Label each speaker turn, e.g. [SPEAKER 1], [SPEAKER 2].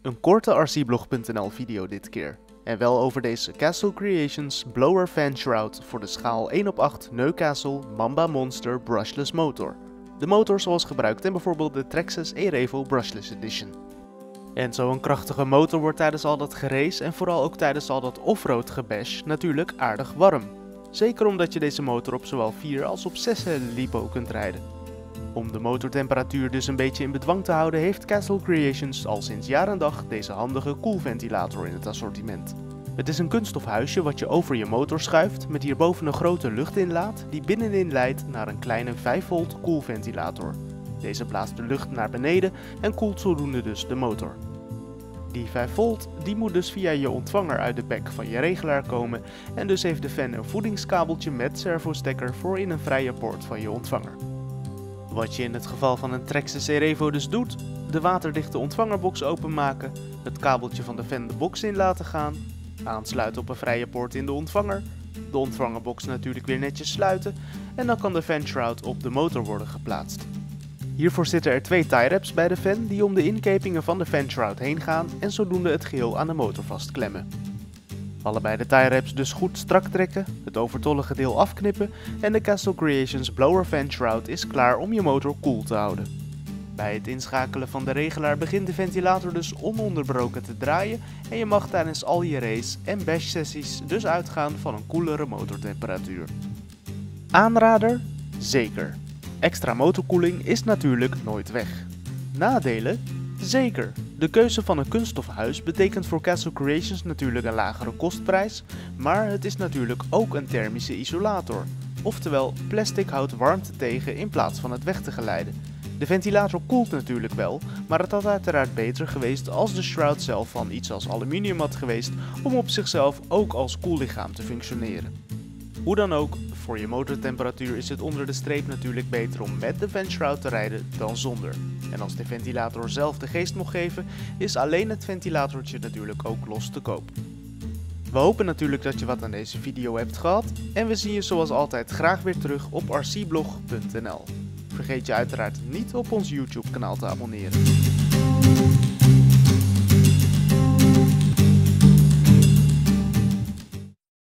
[SPEAKER 1] Een korte RCblog.nl video dit keer. En wel over deze Castle Creations Blower Fan Shroud voor de schaal 1/8 Newcastle Mamba Monster Brushless Motor. De motor zoals gebruikt in bijvoorbeeld de Traxxas E-Revo Brushless Edition. En zo'n krachtige motor wordt tijdens al dat gerace en vooral ook tijdens al dat offroad gebash natuurlijk aardig warm. Zeker omdat je deze motor op zowel 4 als op 6 lipo kunt rijden. Om de motortemperatuur dus een beetje in bedwang te houden heeft Castle Creations al sinds jaar en dag deze handige koelventilator in het assortiment. Het is een kunststof huisje wat je over je motor schuift met hierboven een grote luchtinlaat die binnenin leidt naar een kleine 5 volt koelventilator. Deze blaast de lucht naar beneden en koelt zodoende dus de motor. Die 5 volt die moet dus via je ontvanger uit de bek van je regelaar komen en dus heeft de fan een voedingskabeltje met servostekker voor in een vrije poort van je ontvanger. Wat je in het geval van een Traxxas E-Revo dus doet, de waterdichte ontvangerbox openmaken, het kabeltje van de fan de box in laten gaan, aansluiten op een vrije poort in de ontvanger, de ontvangerbox natuurlijk weer netjes sluiten en dan kan de fan shroud op de motor worden geplaatst. Hiervoor zitten er 2 tie wraps bij de fan die om de inkepingen van de fan shroud heen gaan en zodoende het geheel aan de motor vastklemmen. Allebei de tie wraps dus goed strak trekken, het overtollige deel afknippen en de Castle Creations Blower Fan Shroud is klaar om je motor koel te houden. Bij het inschakelen van de regelaar begint de ventilator dus ononderbroken te draaien en je mag tijdens al je race en bash sessies dus uitgaan van een koelere motortemperatuur. Aanrader? Zeker. Extra motorkoeling is natuurlijk nooit weg. Nadelen? Zeker. De keuze van een kunststof huis betekent voor Castle Creations natuurlijk een lagere kostprijs, maar het is natuurlijk ook een thermische isolator. Oftewel, plastic houdt warmte tegen in plaats van het weg te geleiden. De ventilator koelt natuurlijk wel, maar het had uiteraard beter geweest als de shroud zelf van iets als aluminium had geweest om op zichzelf ook als koellichaam te functioneren. Hoe dan ook, voor je motortemperatuur is het onder de streep natuurlijk beter om met de fan shroud te rijden dan zonder. En als de ventilator zelf de geest mocht geven, is alleen het ventilatortje natuurlijk ook los te koop. We hopen natuurlijk dat je wat aan deze video hebt gehad en we zien je zoals altijd graag weer terug op rcblog.nl. Vergeet je uiteraard niet op ons YouTube kanaal te abonneren.